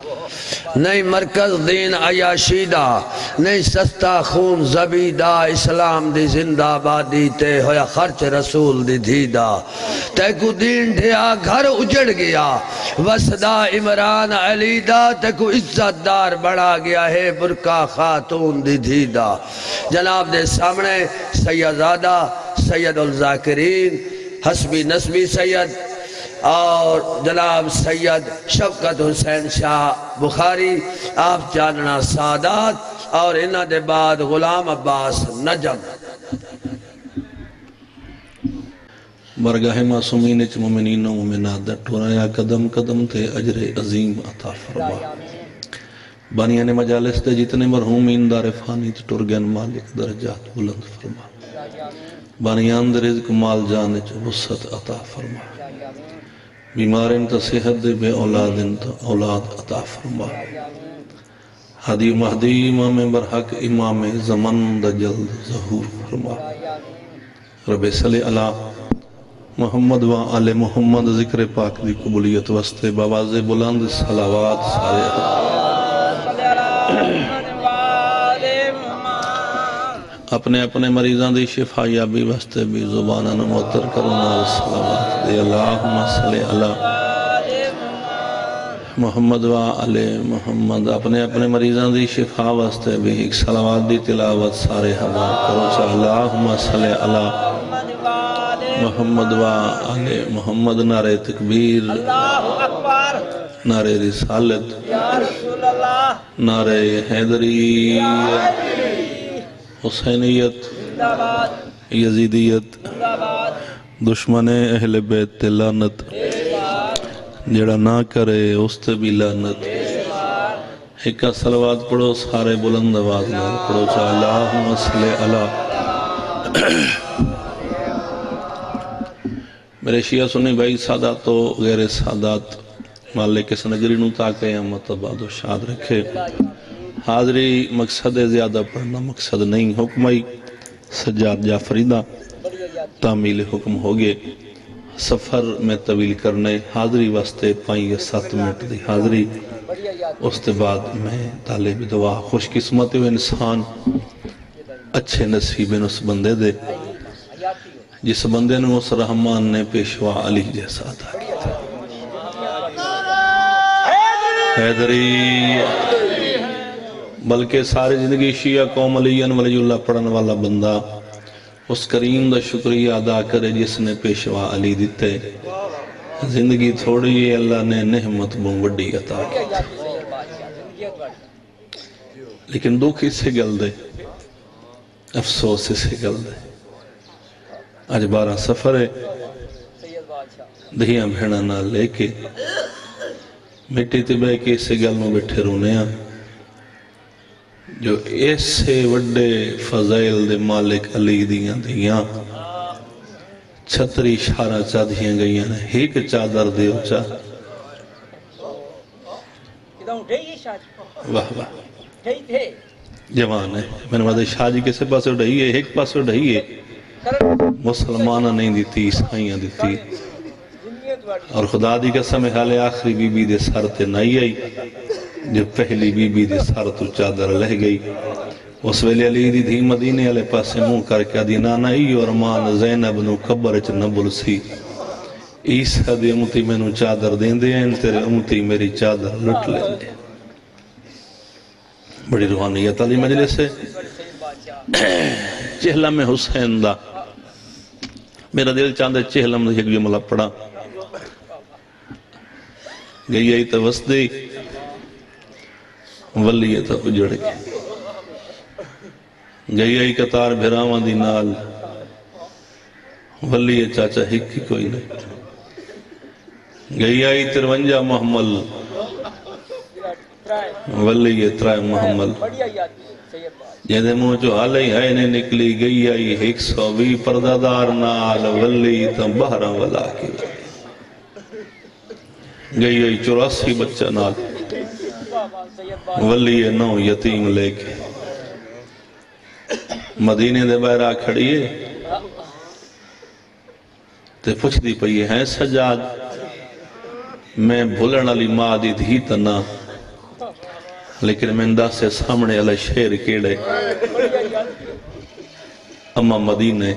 نہیں مرکز دین عیاشیدہ، نہیں سستا خون زبیدہ، اسلام دی زندہ بادی تے ہویا خرچ رسول دی دھیدہ، تے کو دین ڈھیا گھر اجڑ گیا، وسدہ عمران علیدہ، تے کو عزت دار بڑھا گیا ہے برکا خاتون دی دھیدہ۔ جناب دے سامنے سیدزادہ سید الذاکرین حسبی نسبی سید اور جناب سید شفقت حسین شاہ بخاری آپ جاننا سادات، اور انہ دے بعد غلام عباس نجم۔ برگاہ معصومین اچ مومنین و مومنات دا ٹورایا قدم قدم تے اجر عظیم عطا فرما۔ بانیان مجالس دے جتنے مرحومین دار فانی تے ٹرگن مالک درجات بلند فرما۔ بانیان دے رزق مال جان اچ وسعت عطا فرما۔ بیمارن تا صحت دے بے اولادن تا اولاد عطا فرما۔ حدی مہدی امام برحق امام زمن دا جلد ظہور فرما۔ رب صلی اللہ محمد و آل محمد ذکر پاک دی قبولیت واسطے بواز بلند صلوات سارے اپنے اپنے مریضان دی شفا یابی واسطے بھی زبانہ معطر کرنا صلوات دے۔ اللہم صلی اللہ محمد و آل محمد اپنے اپنے مریضان دی شفا واسطے بھی ایک صلوات دی تلاوت سارے حوال کرو چاہ۔ اللہم صلی اللہ محمد و آل محمد نعرہ تکبیر، نعرہ رسالت، نعرہ حیدری، حسینیت، یزیدیت، دشمن اہل بیت لعنت، جڑا نہ کرے اس تے بھی لعنت۔ ایک صلوات پڑھو سارے بلند آواز میں پڑھو چاہ۔ اللہم صلی اللہ میرے شیعہ سنی بھائی سادات و غیر سادات مالک اس نگری نو تاکہ قیامت آباد و شاد رکھے۔ حاضری مقصد زیادہ پڑھنا مقصد نہیں، حکمائی سجاد جعفریدہ تعمیل حکم ہوگے۔ سفر میں طویل کرنے حاضری واسطے 5 یا 7 منٹ دی حاضری، اس کے بعد میں طالب دعا خوش قسمت و انسان اچھے نصیب اس بندے دے جس بندے نے اس رحمان نے پیشوا علی جیسا عطا کیا تھا۔ حیدری بلکہ ساری زندگی شیعہ قوم علی ولی اللہ پڑھن والا بندہ اس کریم دا شکریہ ادا کرے جس نے پیشوا علی دیتے۔ زندگی تھوڑی ہے اللہ نے نحمت بوں وڈی عطا کی تھی، لیکن دکھ اس سے گل دے، افسوس اس سے گل دے۔ آج 12 سفر ہے، دہیاں بھیڑا نہ لے کے مٹی تے بے کے اس سے گل میں بیٹھے رونے ہیں جو ایسے وڈے فضائل دے مالک علی دیاں دیاں چھتری شارہ چاہ دیاں گئیاں نے ایک چادر دیو چاہ۔ واہ واہ جوان ہے، میں نے مدد شاہ جی کسے پاس اڑائی ہے، ایک پاس اڑائی ہے، مسلمانہ نہیں دیتی، عیسائیاں دیتی، اور خدا دی قسم حال آخری بی بی دے سر تے نہیں آئی، جب پہلی بی بی دے سر تو چادر لہ گئی۔ اس ویلے علی دی دھی مدینے علیہ پاسے منہ کر کے دی نانا ای اور مان زینب نو قبر چ نبل سی، عیسیٰ دی امتی میں نو چادر دین دے ہیں، تیرے امتی میری چادر لٹ لیں دے۔ بڑی روحانیت علی مجلس ہے۔ چہلم حسین دا میرا دل چاندے چہلم دا ایک جملہ پڑا، گئی آئی تا وسدی ولی تا اجڑ گئی، گئی آئی کتار بھراوان دی نال ولی چاچا ہکی کوئی نہیں، گئی آئی 53 محمل ولی ترائے محمل، جیدے منہ جو حالی ہے نے نکلی، گئی آئی 120 پردادار نال ولی تا بہرہ ولا کی، گئی آئی 84 بچہ نال ولی 9 یتیم لے کے مدینے دے بہرہ کھڑیے تے پوچھ دی پئی ہے سجاد میں بھولن علی ماں دی دھی تنا لیکن میں انداز سے سامنے علی شیر کیڑے اما مدینے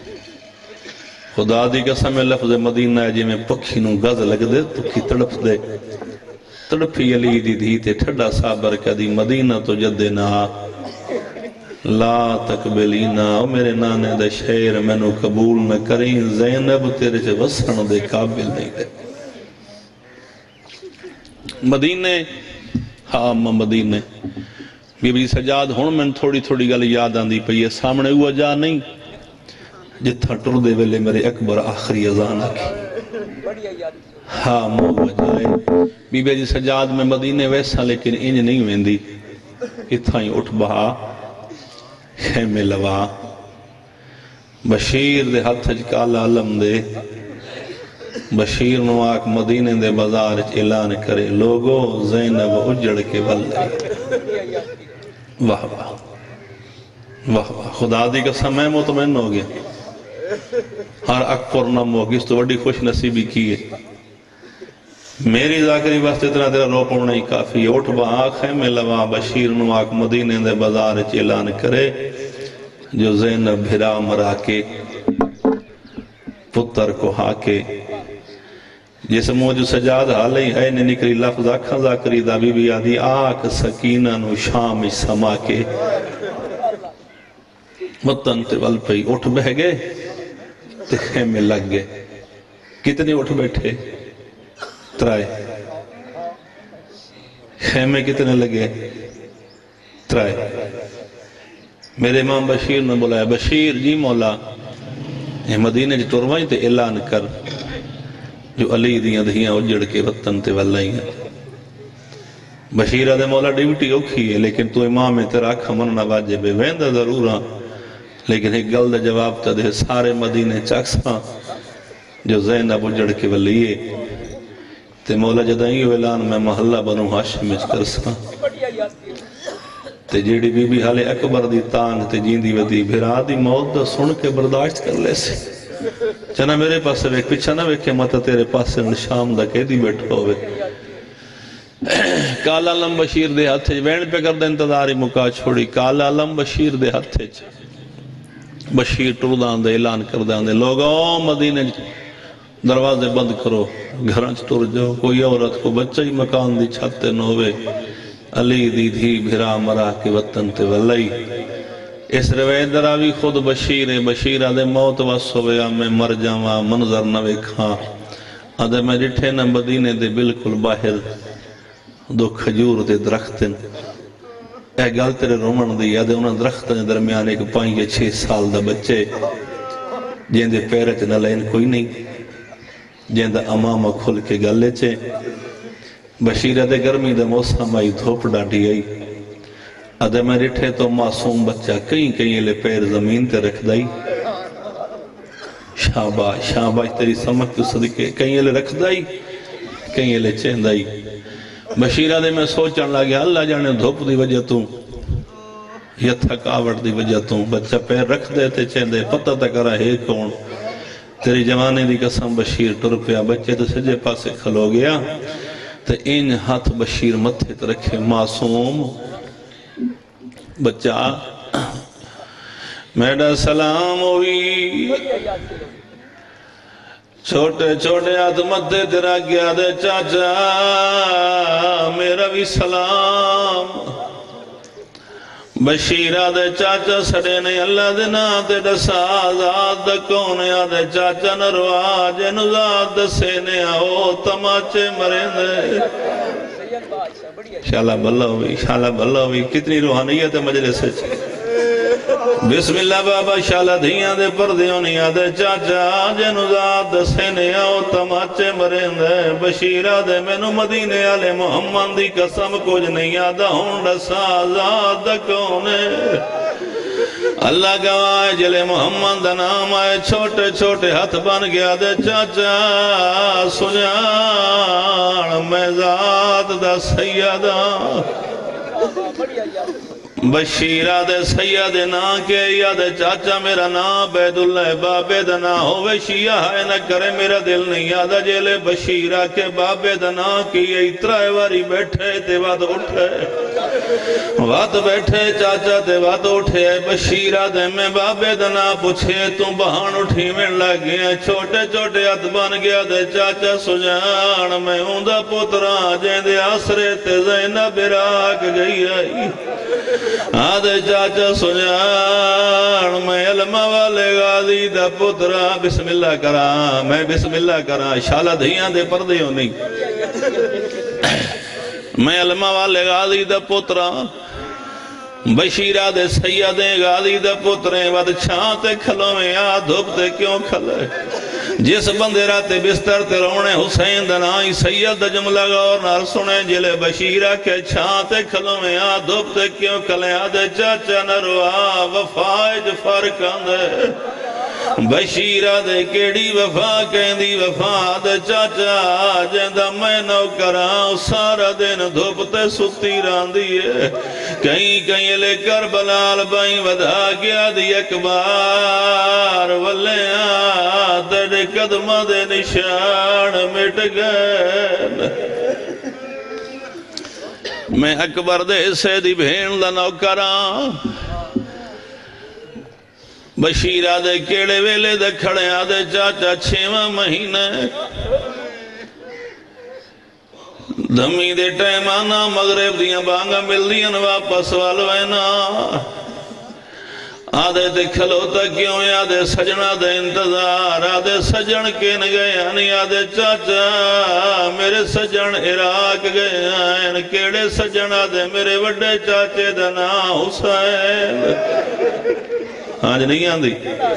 خدا دی قسم لفظ مدینہ ہے جی میں پکھی نو گز لگ دے پکھی تڑپ دے تڑپی علی دی دھی تے ٹھڈا صابر کدی مدینہ تو جدے نہ لا تقبلینا میرے نانے دے شیر میں نو قبول نہ کریں زینب تیرے چے وسن دے قابل نہیں دے مدینے ہاں اما مدینے بی بی سجاد ہون میں تھوڑی تھوڑی گل یاد آن دی پئی ہے سامنے ہوا جا نہیں جتھا ٹر دے ویلے میرے اکبر آخری اذان آکی ہاں مو وجائے بی بی جی سجاد میں مدینے ویسا لیکن انج نہیں ویندی اتھا ہی اٹھ بہا خیمے لوا بشیر دے ہاتھ کالا علم دے بشیر نواک مدینے دے بازار اعلان کرے لوگو زینب اجڑ کے والے واہ واہ واہ واہ خدا دی قسم میں مطمئن ہو گیا ہر اکبر نم ہوگی اس تو بڑی خوش نصیبی کی ہے میری ذاکری واسطے اتنا تیرا رو پڑھنا ہی کافی ہے اٹھ با آنکھیں میں لوا بشیر نواک مدینے دے بازار اعلان کرے جو زینب بھرا مرا کے پتر کو ہاکے جس موجو سجاد حالی ہے نے نکلی لفظ آکھا ذاکری دا بی بی آدھی آکھ سکینہ نو شام سما کے وطن تے ول پئی اٹھ بہ گئے تے خیمے لگ گئے کتنے اٹھ بیٹھے ترائے خیمے کتنے لگے ترائے میرے امام بشیر نے بولا بشیر جی مولا یہ مدینے جی تروائیں تے اعلان کر جو علی دیاں دھیاں اجڑ کے وطن تے واللہی ہیں بشیرہ دے مولا ڈیوٹی اوکھی ہے لیکن تو امام ہے تیرا آکھا مننا واجب ہے ویندہ ضرور ہاں لیکن ایک گل دے جواب تا دے سارے مدینے چاکساں جو زینب اجڑ کے واللہی تے مولا جدائیں اعلان میں محلہ بنو ہاشم اچ کرساں تے جیڑی بی بی حالے اکبر دی تانگ تے جیندی ودی بھرا دی موت دا سن کے برداشت کر لے سے چنا میرے پاس ویک پیچھا نہ ویکھے مطا تیرے پاس شام دا کہہ دی بیٹھو ہوئے کالا علم بشیر دے ہاتھے وین پہ کر دے انتظاری مکا چھوڑی کالا علم بشیر دے ہاتھے بشیر ٹردان دے اعلان کر دے لوگوں مدینے دروازے بند کرو گھرانچ ٹر جاؤ کوئی عورت کو بچہ ہی مکان دی چھتے نہ ہوئے علی دی دھی بھرا مرا کے وطن تے واللہی اس روایت دراوی خود بشیر آدھے موت واسو ویا میں مر جاواں منظر نہ ویکھاں آدھے میں جٹھے نہ مدینے دے بالکل باہر دو کھجور دے درختن اے گل تیرے رومن دی آدھے انہاں درختن درمیان ایک 5-6 سال دا بچے جن دے پیرت نہ لین کوئی نہیں جن دا امامہ کھل کے گلے چے بشیر دے گرمی دے موسم آئی دھوپ ڈاٹی آئی ادھے میں رٹھے تو معصوم بچہ کہیں لے پیر زمین تے رکھ دائی شاباش تیری سمجھ تو صدقے کہیں لے رکھ دائی کہیں لے چین دائی بشیرہ دے میں سوچن لگیا اللہ جانے دھوپ دی وجہ توں یا تھکاوٹ دی وجہ توں بچہ پیر رکھ دے تے چین دے پتہ تک رہا ہے کون تیری جوانے دی قسم بشیر ٹر پیا بچے تو سجے پاسے کھلو گیا تے ان ہاتھ بشیر متھے تے رکھے معصوم بچہ میڈا سلام ہوئی چھوٹے ہاتھ مدے تیرا گیا دے چاچا میرا بھی سلام بشیرہ دے چاچا سڑے نہیں اللہ دے نام دے دسا آزاد دا کون دے چاچا نروا جنو ذات دسے نے آؤ تماچے مرین دے شاءاللہ بلہ ہوئی کتنی روحانیت ہے مجلس سے بسم اللہ بابا شاءاللہ دھیاں دے پردیونیاں دے چاچا جنو ذات دسے نے آؤ تماچے مرین دے بشیرہ دے مینو مدینے آلے محمد دی قسم کچھ نہیں آدھا ہونڈا سازاد دا کونے اللہ گواہ جلے محمد دا نام آئے چھوٹے ہاتھ بن گیا دے چاچا سجان میں ذات دا سیدہ بشیرہ دے سید نا کے یا دے چاچا میرا نا عبید اللہ بابے دنا ہوئے شیعہ ہے نہ کرے میرا دل نہیں یادہ جیلے بشیرہ کے بابے دنا کی اترائے واری بیٹھے تے واد اٹھے واد بیٹھے چاچا تے واد اٹھے بشیرہ دے میں بابے دنا پوچھے تم بہان اٹھی میں لگے چھوٹے چھوٹے ہاتھ بن گیا دے چاچا سجان میں ہوندہ پتران جین دے آسرے تے زینب راک گئی آئی آدھے چاچا سجان میں علمہ والے غازی دا پترا بسم اللہ کرا میں بسم اللہ کرا شالہ دھیاں دے پردے ہو نہیں میں علمہ والے غازی دا پترا بشیرہ دے سیدے غازی دا پتریں ود چھانتے کھلوں میں آ دھوپتے کیوں کھلے جس بندے راتے بستر تے رونے حسین دنائی سید دا جملہ غور نار سنے جلے بشیرہ کے چھانتے کھلوں میں آ دھوپتے کیوں کھلے آدھے چاچا نروا وفائج فرکاندے بشیرہ دے کیڑی وفا کہندی وفا دے چاچا جیندہ میں نو کراں سارا دن دھوپتے ستی راندی ہے کہیں کہیں لے کر بلال بائیں ودھا گیا دی اکبار ولیاں تیرے قدمہ دے نشان مٹ گئے میں اکبر دے سے دی بھین لنو کراں بشیرہ دے کیڑے ویلے دے کھڑے آدھے چاچا 6واں مہینہ دھمی دے ٹائم آنا مغرب دیاں بانگا مل دیاں واپس والوینا آدھے تے کھلوتا کیوں آدھے سجنہ دے انتظار آدھے سجن کے نہ گئے آنی آدھے چاچا میرے سجن عراق گئے آئین کیڑے سجن آدھے میرے وڈے چاچے دنا حسین آج نہیں آندھی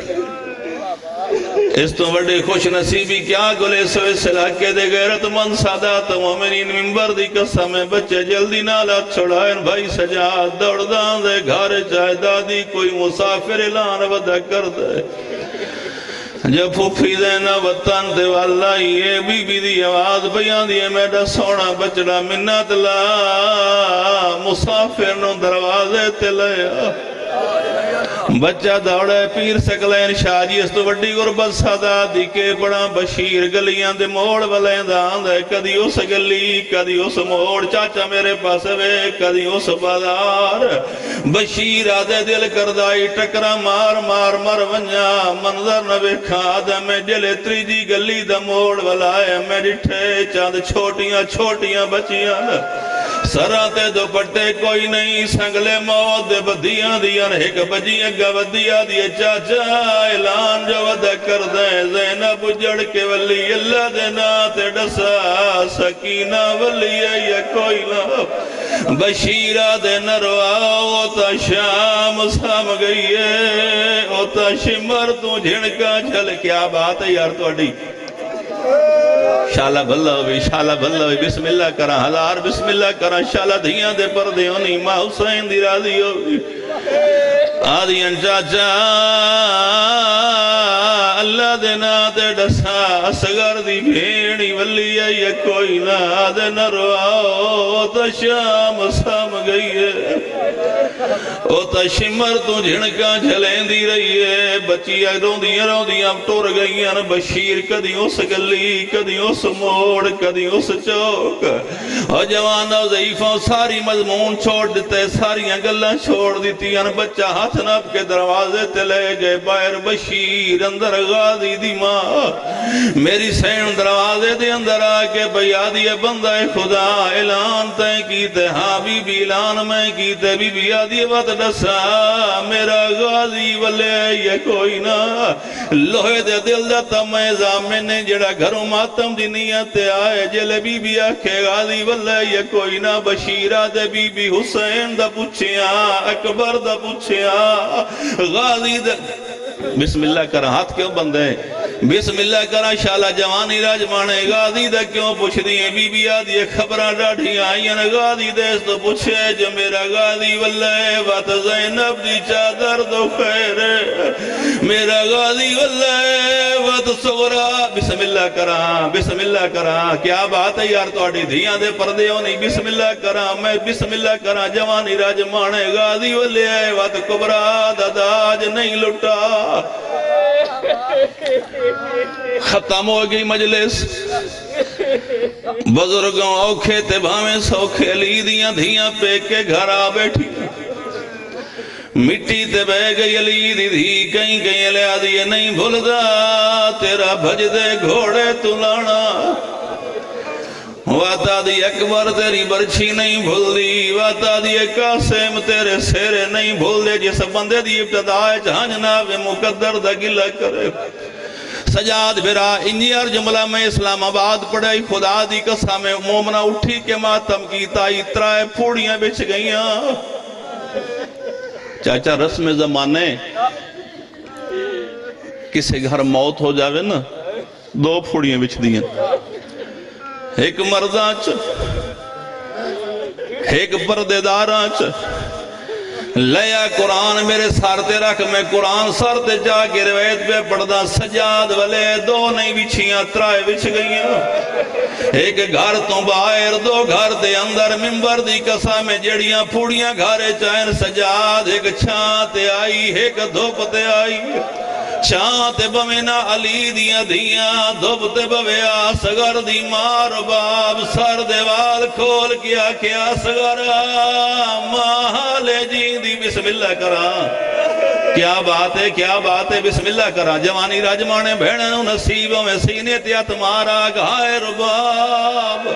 اس تو بڑے خوش نصیبی کیا گلے سوے سلاکے دے غیرت من سادات مومنین ممبر دی قسم میں بچے جلدی نالات چھڑائن بھائی سجاد دوڑ دان دے گھار چاہے دادی کوئی مسافر اعلان ودا کر دے جب پھوپھی دینا وطن دے واللہ یہ بی دی آواز بیان دیئے میڈا سونا بچڑا منت لا مسافر نو دروازے تے لیا بچہ دوڑے پیر سکلین شاہ جی اس تو وڈی غربت سادا دی کے بڑا بشیر گلیاں دے موڑ والین دان دے کدی اس گلی کدی اس موڑ چاچا میرے پاس وے کدی اس بازار بشیر آدھے دل کردائی ٹکرا مار مار مر ونجا منظر نہ ویکھا آدھے میں جلے تریجی گلی دا موڑ والائے میں ڈٹھے چاند چھوٹیاں چھوٹیاں بچیاں سراتے دو پٹے کوئی نہیں سنگلے موت دے بدیاں دیاں ایک بجی اگا ودیا دیے چاچا اعلان جو ودہ کر دیں زینب جڑ کے ولی اللہ دینا تے ڈسا سکینہ ولی یا کوئی نہ بشیرہ دے نروا اوتا شام سام گئی ہے اوتا شمر تو جھنکا چل کیا بات ہے یار تو اڈی شالہ بھلا ہوئی شالہ بھلا ہوئی بسم اللہ کرا ہزار بسم اللہ کرا شالہ دھیاں دے پردے ہونی ماں حسین دی راضی ہوئی آدھیاں چاچا اللہ دینا دے ڈسا اسگر دی بھیڑی ولی ہے کوئی نہ دے نہ رواؤ تا شام سام گئی ہے او تا شمر تو جھنکا جھلیں دی رہی ہے بچیاں روندیاں ٹور گئیاں بشیر کدی اس گلی کدی اس موڑ کدی اس چوک اور جوانہ ضعیفوں ساری مضمون چھوڑ دیتے ساریاں گلہ چھوڑ دیتیاں بچہ ہاتھ نب کے دروازے تے لے گئے باہر بشیر اندر غازی دی ماں میری سین دروازے دے اندر آکے بیادی بندہ خدا اعلان تین کیتے ہاں بی بی اعلان میں کیتے بی بی آدھی وقت ڈسا میرا غازی والے یہ کوئی نہ لوہے دے دل جاتا میں زامن جڑا گھروں ماتم دی نیت آئے جلے بی بی آکھے غازی والے یہ کوئی نہ بشیرہ دے بی بی حسین دا پوچھیا اکبر دا پوچھیا غازی دے بسم اللہ کر ہاتھ کیوں بندے بسم اللہ کرا شالا جوانی راجمانے غازی دا کیوں پوچھ دیئے بی بی آدھی خبران ڈاڑھی آئین غازی دیس تو پوچھے جو میرا غازی واللہ بات زینب دی چادر تو خیر میرا غازی واللہ بات صغرا بسم اللہ کرا کیا بات ہے یار تو اڑی دھیاں دے پردے ہونی بسم اللہ کرا میں بسم اللہ کرا جوانی راجمانے غازی واللہ بات کبرا داداج نہیں لٹا ختم ہو گئی مجلس بزرگوں اوکھے تے بھاویں سوکھے لی دیاں دھیاں پہ کے گھر آ بیٹھی مٹی تے بہ گئی علی دی دھی کہیں کہیں لیا دیئے نہیں بھولدا تیرا بھج دے گھوڑے تلانا واتا دی اکبر تیری برچھی نہیں بھول دی واتا دی قاسم تیرے سیرے نہیں بھول دے جس بندے دی ابتدائے جہاں جناب مقدر دا گلہ کرے سجاد بھرا انجیر جملہ میں اسلام آباد پڑھائی خدا دی قسم مومنہ اٹھی کے ماتم کی تائی ترائے پھوڑیاں بچ گئیاں چاچا رسم زمانے کسی گھر موت ہو جاوے نا دو پھوڑیاں بچ دیاں ایک مردان ایک پردیداران لیا قرآن میرے سارتے رکھ میں قرآن سارتے جا کے روایت پہ پڑھدا سجاد والے دو نہیں بچھیاں ترائے بچ گئیاں ایک گھر تو باہر دو گھر دے اندر ممبر دی قسم میں جڑیاں پھوڑیاں گھارے چاہن سجاد ایک چھانتے آئی ایک دھوپتے آئی چھانتے بمینا علی دیاں دیاں دھوپتے بویا سگر دی مار باب سر دیوال کھول کیا سگر ماہلے جی دی بسم اللہ کرا کیا بات ہے بسم اللہ کرا جوانی راجمانے بھیڑنوں نصیبوں میں سینے تیات مارا گھائے رباب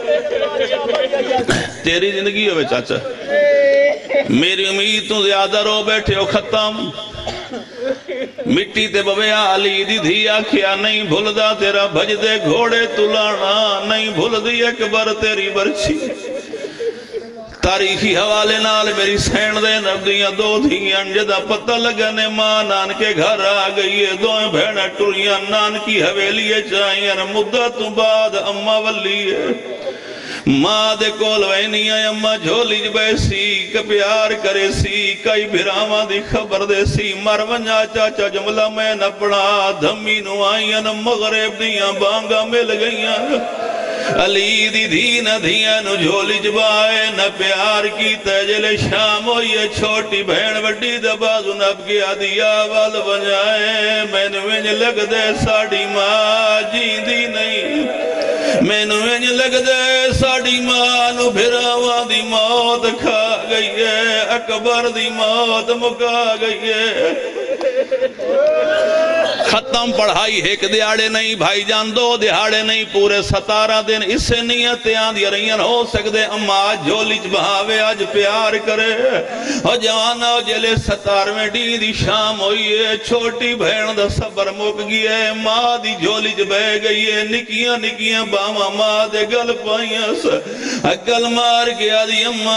تیری زندگی ہوئے چاچا میری امید تو زیادہ رو بیٹھے ہو ختم مٹی تے بویا علی دی دھیا کیا نہیں بھولدا تیرا بھج دے گھوڑے تلانا نہیں بھول دی اکبر تیری برچھی تاریخی حوالے نال میری سین دے نبدیاں دو دھیاں جدہ پتہ لگنے ماں نان کے گھر آ گئی ہے دوئیں بھیڑا ٹوریاں نان کی حویلیے چاہیے مدت بعد اممہ ولی ہے ماں دے کول وینیاں اممہ جھولی بیسی پیار کرے سی کئی بھراواں دی خبر دے سی مرونجا چاچا جملہ میں نپڑا دھمی نو آئین مغرب دیاں بانگا مل گئیاں علی دی دین دھیاں نو جھولی جبائے نہ پیار کی تجل شام ہوئی چھوٹی بہن وڈی دبازو نب گیا دیا وال بجائے میں نوینج لگ دے ساڑی ماں جیندی نہیں میں نوینج لگ دے ساڑی ماں نو بھراواں دی موت کھا گئی ہے اکبر دی موت مکا گئی ہے ختم پڑھائی ایک دیہاڑے نہیں بھائی جان دو دیہاڑے نہیں پورے 17 دن اس سے نیتیاں دی رہیاں ہو سکتے اما آج جھولیچ بہاوے آج پیار کرے اور جوانا جلے 17ویں دی شام ہوئی ہے چھوٹی بہن دا صبر مک گئی ہے ماں دی جھولیچ بہ گئی ہے نکیاں نکیاں باما ماں دے گل پائیاں گل مار گیا دی اما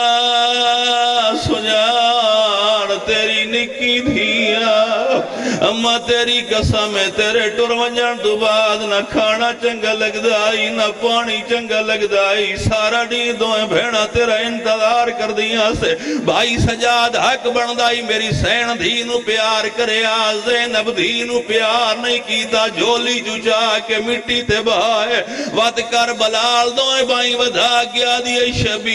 سجان تیری نکی دھیا اما تیری قسم ہے تیرے ٹر ونجن تو بعد نہ کھانا چنگا لگ دائی نہ پانی چنگا لگ دائی سارا ڈی دوئیں بھیڑا تیرا انتظار کر دیا سے بھائی سجاد حق بن دائی میری سین دھینو پیار کرے زینب دھینو پیار نہیں کیتا جھولی جوچا کے مٹی تے بہائے وات کر بلال دوئیں بھائی ودھا گیا دیئے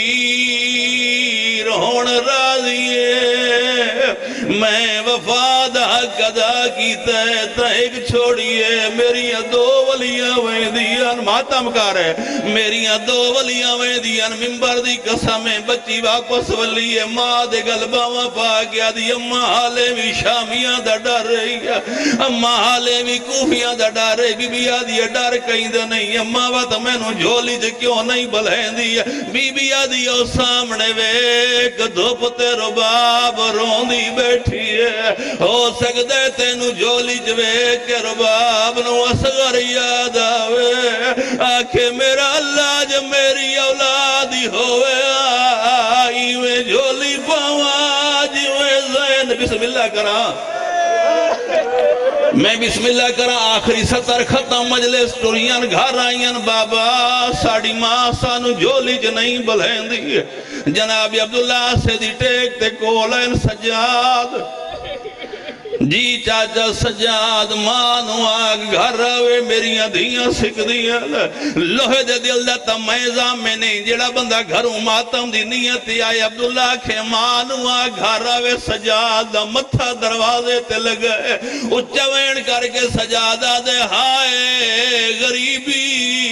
شبیر ہون راضیے میں وفاد حق ادا کیتا ہے تیک چھوڑیے میری دو ولیاں ویدیاں ماتم کار ہے میری دو ولیاں ویدیاں ممبر دی قسمیں بچی واپس ولی ہے ماں دے گلباں پا گیا دی اممہ حالے بھی شامیاں دا ڈر رہی ہے اممہ حالے بھی کوفیاں دا ڈر رہی بی بی آدھی ڈر کہیں دا نہیں اممہ وات میں نو جھولی جے کیوں نہیں بلہیں دی بی بی آدھی او سامنے ویک دھوپتے رباب روندی بیٹھی ہے ہو سکتے تینو جھولی جوے کے رباب نو اصغر یاد آوے آکھے میرا اللہ جب میری اولادی ہوئے آئی میں جھولی پاواں جوے زین بسم اللہ کرا میں بسم اللہ کرا آخری سطر ختم مجلس ٹوریان گھر آئین بابا ساڑی ماں سانو جولی جو نہیں بلین دی جناب عبداللہ سے دی ٹیک تے کولین سجاد جی چاچا سجاد مانو آگ گھر روے میریاں دیاں سکھ دیاں لوہے دے دل دا تمیزہ میں نہیں جڑا بندہ گھروں ماتم دی نیتی آئے عبداللہ کے مانو آگ گھر روے سجاد دا متھا دروازے تے لگئے اچھوین کر کے سجادہ دے ہائے غریبی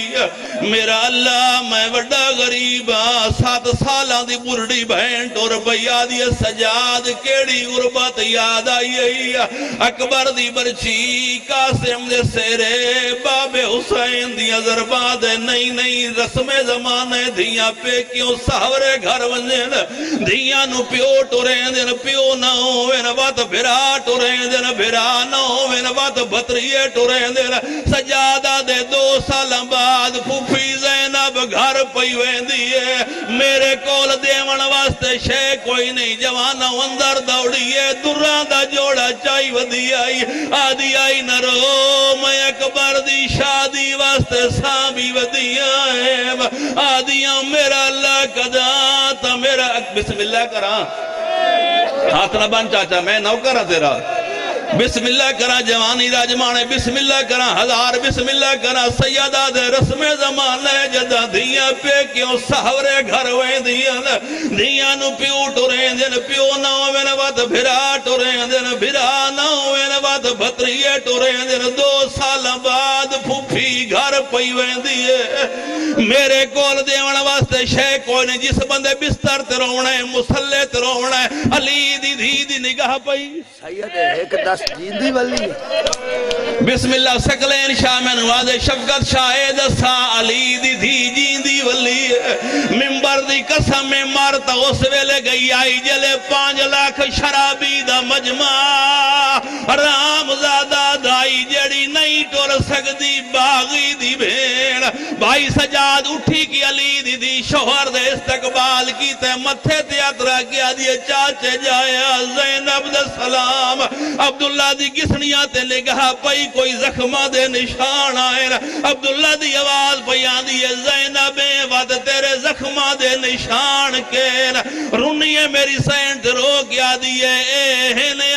میرا اللہ میں وڈا غریبا 7 سالاں دی بردی بہن ٹور بیا دی سجاد کیڑی غربت یاد آئی اکبر دی برچی قاسم دے سیرے باب حسین دیا ضرباں دے نہیں رسم زمانے دیا پہ کیوں ساورے گھر ونجن دیا نو پیو ٹورین دن پیو نہ ہوئے نبات بھرا ٹورین دن بھرا نہ ہوئے نبات بطریے ٹورین دن سجادہ دے 2 سال بعد پھوپھی زینب گھر پئی وین دیئے میرے کول دیون واسطے شے کوئی نہیں جوانہ اندر دوڑیے دران دا جوڑا چاہی ودی آئی آدھی آئی نہ رو میں اکبر دی شادی واسطے سامی ودی آئے آدھیاں میرا اللہ قدان تا میرا بسم اللہ کران ہاتھ نہ بان چاچا میں نو کرا تیرا بسم اللہ کرا جوانی راجمانے بسم اللہ کرا ہزار بسم اللہ کرا سیدہ دے رسم زمانے جدہ دیا پہ کیوں سہورے گھر ہوئے دیا نو پیو ٹورین دن پیو نو میں نوات بھرا ٹورین دن بھرا نو میں نوات بھتریے ٹورین دن 2 سال بعد پھوپھی گھر پئی ہوئے دیئے میرے کول دیوان واسطے شے کوئی نہیں جس بندے بستر ترونے مسلح ترونے علی دی دی نگاہ پئی سید ایک دس جیندی والی بسم اللہ سکلین شاہ میں نواز شفقت شاہد سا علی دی جیندی والی ممبر دی قسم میں مارتا اس ویلے گئی آئی جلے 5 لاکھ شرابی دا مجمع رام زادہ دائی جڑی نہیں ٹور سکتی باغی دی بھیڑ بھائی سجاد اٹھی کی علی دی شوہر دے استقبال کی تے متھے تیاترہ کیا دیئے چاچے جایا زینب دے سلام عبداللہ دی گسنیاں تے نگاہ پئی کوئی زخمہ دے نشان آئے عبداللہ دی آواز پیان دیئے زینب وعد تیرے زخمہ دے نشان کے رنیے میری سینٹ رو کیا دیئے اے نے